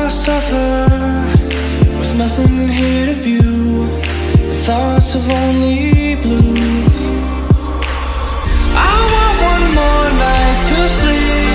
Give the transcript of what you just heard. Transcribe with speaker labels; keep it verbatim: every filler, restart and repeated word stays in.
Speaker 1: I suffer with nothing here to view, and thoughts of only blue. I want one more night to sleep,